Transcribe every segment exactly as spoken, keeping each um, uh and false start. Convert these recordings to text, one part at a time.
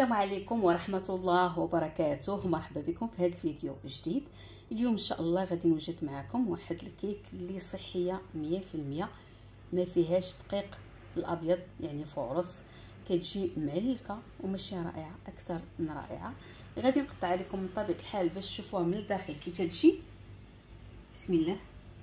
السلام عليكم ورحمة الله وبركاته. مرحبا بكم في هذا الفيديو جديد. اليوم ان شاء الله غادي نوجد معكم واحد الكيك اللي صحية مية في المية، ما فيهاش دقيق الابيض يعني فورص، كتجي معلكه وماشي رائعه، اكثر من رائعه. غادي نقطع عليكم من طبيعه الحال باش تشوفوها من الداخل كي تجي. بسم الله.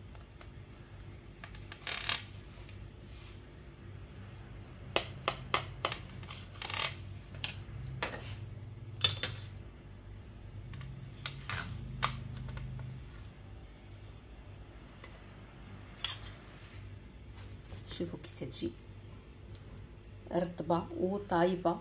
شوفوا كي تجي رطبه وطايبه.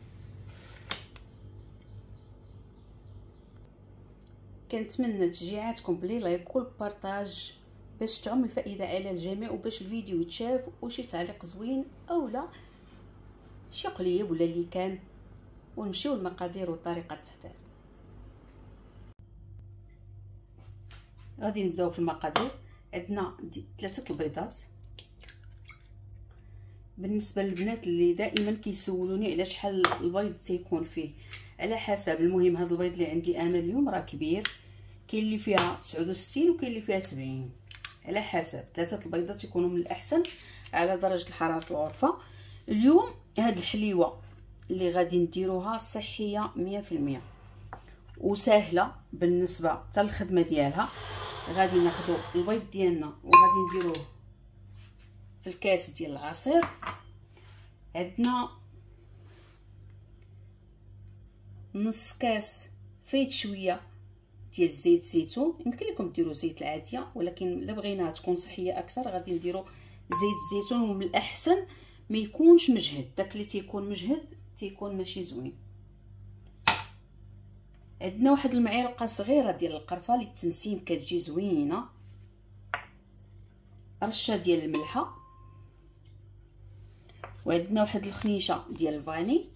كنتمنى تشجيعاتكم بلي لايك والبارطاج باش تعم الفائده على الجميع، وباش الفيديو يتشاف، وشي تعليق زوين اولا شي قليب ولا اللي كان. ونمشيو للمقادير وطريقه التحضير. غادي نبداو في المقادير. عندنا ثلاثه البيضات. بالنسبه للبنات اللي دائما كيسولوني على شحال البيض تيكون فيه، على حسب. المهم هذا البيض اللي عندي انا اليوم راه كبير، كاين اللي فيها تسعة وستين وكاين اللي فيها سبعين، على حسب. ثلاثه البيضات يكونوا من الاحسن على درجه الحراره الغرفه. اليوم هاد الحليوه اللي غادي نديروها صحيه مية في المية وسهله بالنسبه حتى الخدمه ديالها. غادي ناخذوا البيض ديالنا وغادي نديروه في الكاس ديال العصير. عندنا نص كاس فايت شويه ديال زيت الزيتون، يمكن لكم ديروا زيت العاديه، ولكن الا بغيناها تكون صحيه اكثر غادي نديروا زيت الزيتون. ومن الاحسن ما يكونش مجهد، داك اللي تيكون مجهد تيكون ماشي زوين. عندنا واحد المعلقه صغيره ديال القرفه للتنسيم كتجي زوينه. رشه ديال الملحه، وعندنا واحد الخنيشه ديال الفاني،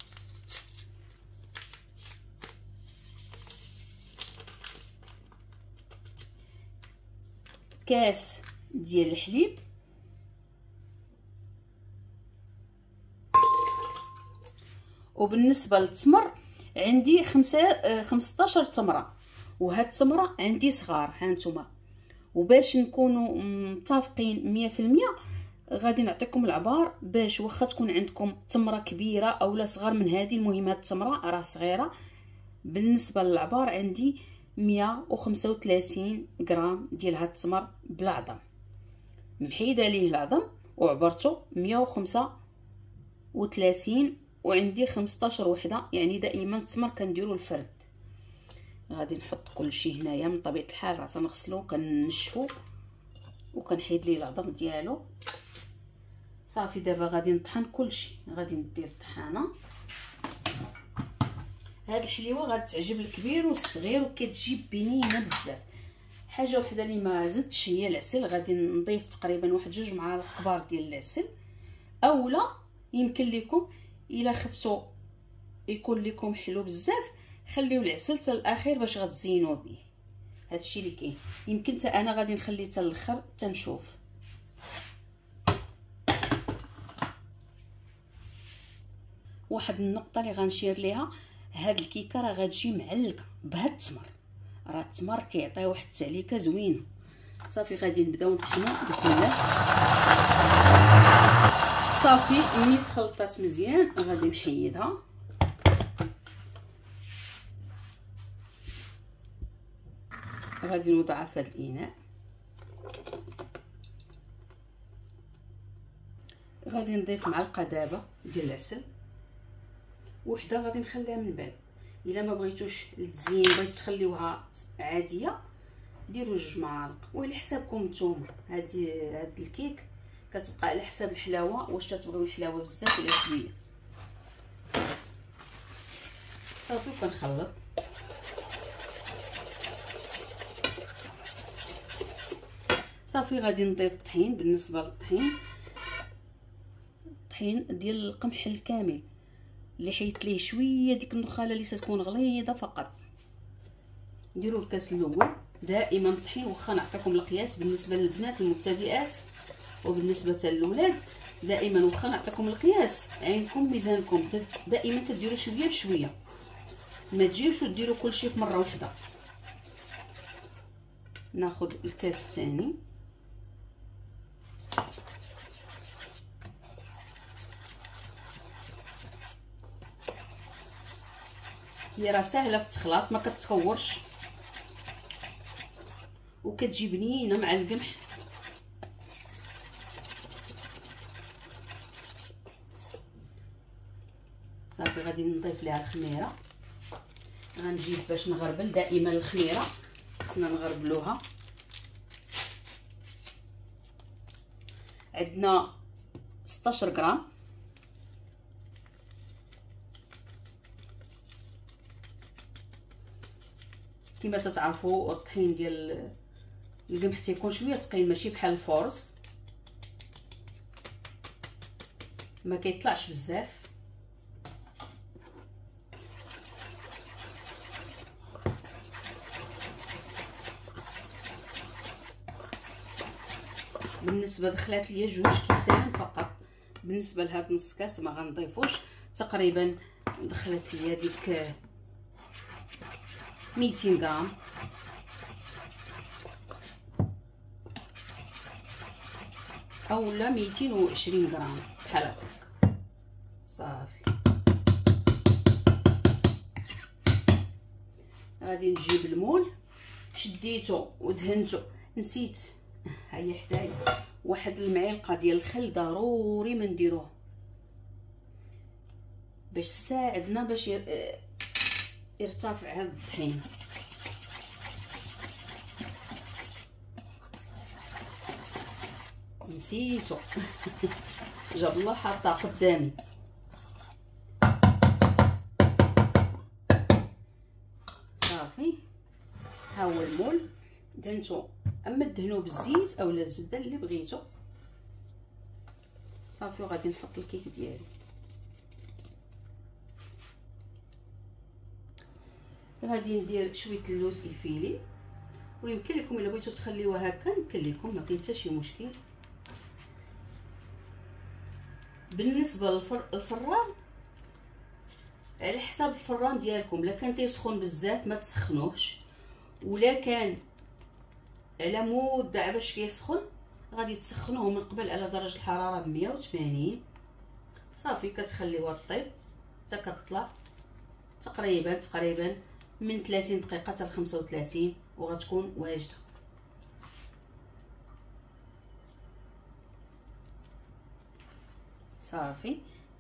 كاس ديال الحليب، وبالنسبه للتمر عندي خمسة خمسطاش تمره، وهاد التمره عندي صغار هانتوما. وباش نكونوا متفقين مية في المية غادي نعطيكم العبار باش واخا تكون عندكم تمره كبيره اولا صغار من هذه. المهم هاد التمره راه صغيره. بالنسبه للعبار عندي مية وخمسة وثلاثين غرام ديال هاد التمر بلا عظم، محيده ليه العظم وعبرته مية وخمسة وثلاثين، وعندي خمسطاش وحده. يعني دائما التمر كنديروا الفرد. غادي نحط كلشي هنايا من طبيعه الحال، راه تنغسلو كنشفو وكنحيد ليه العظم ديالو. صافي دابا غادي نطحن كلشي. غادي ندير الطحانه. هاد الحليوه غتعجب الكبير والصغير وكتجي بنينه بزاف. حاجه وحده اللي ما زدتش هي العسل. غادي نضيف تقريبا واحد جوج معالق كبار ديال العسل، اولا يمكن لكم الا خفتوا يكون لكم حلو بزاف خليو العسل حتى الاخير باش غتزينوا به. هادشي اللي كاين. يمكن حتى انا غادي نخليه حتى الاخر تنشوف. واحد النقطه اللي غنشير ليها، هاد الكيكه راه غتجي معلكه بهاد التمر. راه التمر كيعطي واحد التعليكه زوينه. صافي غادي نبداو نطحنوا. بسم الله. صافي ملي تخلطات مزيان غادي نحيدها. غادي نوضعها في هذا الاناء. غادي نضيف معلقه دابه ديال العسل، وحده غادي نخليها من بعد. الا ما بغيتوش التزيين بغيتو تخليوها عاديه ديروا جوج معالق، وعلى حسابكم نتوما. هادي هاد الكيك كتبقى على حساب الحلاوه، واش تبغيو الحلاوه بزاف ولا شويه. صافي كنخلط. صافي غادي نضيف الطحين. بالنسبه للطحين، الطحين ديال القمح الكامل اللي حيت ليه شويه ديك النخاله اللي ستكون غليظه فقط. نديروا الكاس الاول. دائما الطحين واخا نعطيكم القياس بالنسبه للبنات المبتدئات وبالنسبه للولاد دائما واخا نعطيكم القياس عينكم ميزانكم، دائما تديروا شويه بشويه، ما تجيوش وديروا كلشي في مره واحده. ناخذ الكاس الثاني. هي راه ساهله في التخلاط، ما كتخورش وكتجي بنينه مع القمح. صافي غادي نضيف ليها الخميره. غنجيب باش نغربل، دائما الخميره خصنا نغربلوها. عندنا ستة عشر غرام. كما تتعرفوا الطحين ديال القمح تيكون شويه ثقيل، ماشي بحال الفورص، ما كيطلعش بزاف. بالنسبه دخلات ليا جوج كيسان فقط، بالنسبه لهاد نص كاس ما غنضيفوش. تقريبا دخلت ليا ديك ميتين غرام. اولا ميتين وعشرين غرام بحال هكاك. صافي غادي نجيب المول، شديتو ودهنتو. نسيت ها هي حدايا واحد المعلقه ديال الخل، ضروري ما نديروه باش تساعدنا باش يرتفع هذا الطحين. نسيتو جاب الله حاطه قدامي. صافي ها هو المول دهنتو، اما دهنوه بالزيت اولا الزبده اللي بغيتو. صافي وغادي نحط الكيك ديالي. غادي ندير شويه اللوز الفيلي، ويمكن لكم الا بغيتو تخليوها هكا يمكن لكم، ما كاين حتى شي مشكل. بالنسبه للفران على حساب الفران ديالكم، لا كان تيسخن بزاف ما تسخنوش، ولا كان على مود باش كيسخن غادي تسخنوه من قبل على درجه الحراره ب مية وثمانين. صافي كتخليوها طيب حتى كتطلع تقريبا تقريبا من ثلاثين دقيقه حتى ل خمسة وثلاثين وغتكون واجده. صافي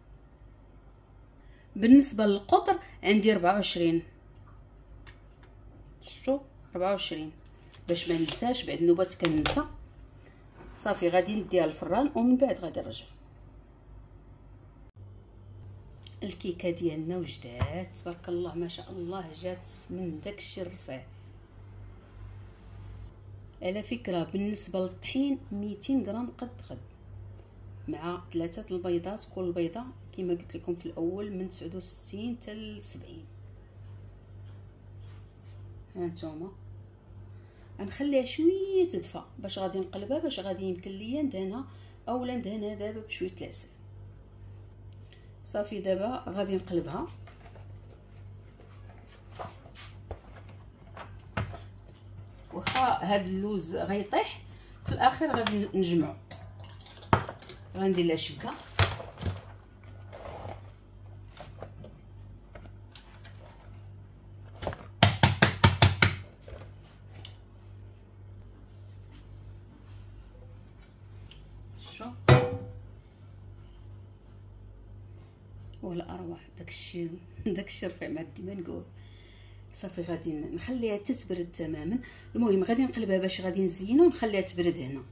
بالنسبه للقطر عندي أربعة وعشرين، شفتوا أربعة وعشرين باش ما ننساش، بعد نوبات كننسى. صافي غادي نديها للفران ومن بعد غادي نرجع. الكيكه ديالنا وجدات تبارك الله ما شاء الله، جات من داكشي الرفاه. على فكره بالنسبه للطحين ميتين غرام قد قد، مع ثلاثه البيضات، كل بيضه كما قلت لكم في الاول من تسعة وستين حتى ل سبعين. ها نتوما غنخليها شويه تدفى باش غادي نقلبها، باش غادي يمكن ليا ندهنها اولا ندهنها دابا بشويه العسل. صافي دابا غادي نقلبها. واخا هاد اللوز غيطيح في الاخر غادي نجمعو. غندير لها شبكه شو ولا اروح داكشي داكشي رفيع ما ديما نقول. صافي غادي نخليها تتبرد تماما. المهم غادي نقلبها باش غادي نزينها ونخليها تبرد هنا.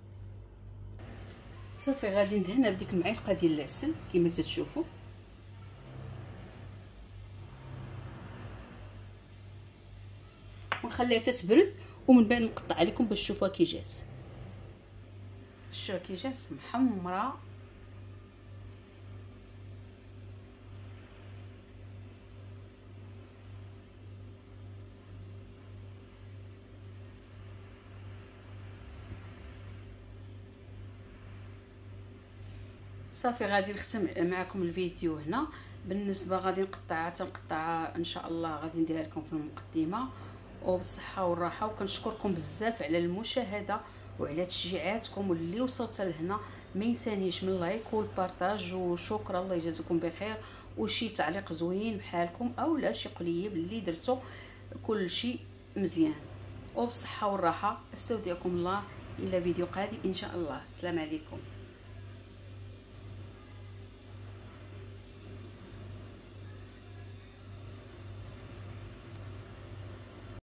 صافي غادي ندهنها بديك المعلقه ديال العسل كما تتشوفوا. ونخليها تتبرد ومن بعد نقطع عليكم باش تشوفوها كي جات. شوفوا كي جات محمره. صافي غادي نختم معكم الفيديو هنا. بالنسبه غادي نقطعها تنقطعها ان شاء الله، غادي نديرها لكم في المقدمه. وبالصحه والراحه، وكنشكركم بزاف على المشاهده وعلى تشجيعاتكم، واللي وصلت لهنا ما ينسانيش من لايك والبارطاج، وشكرا الله يجازيكم بخير. وشي تعليق زوين بحالكم او لا شي قليب اللي درتو، كل شيء مزيان. وبالصحه والراحه، استودعكم الله الى فيديو قادم ان شاء الله. السلام عليكم.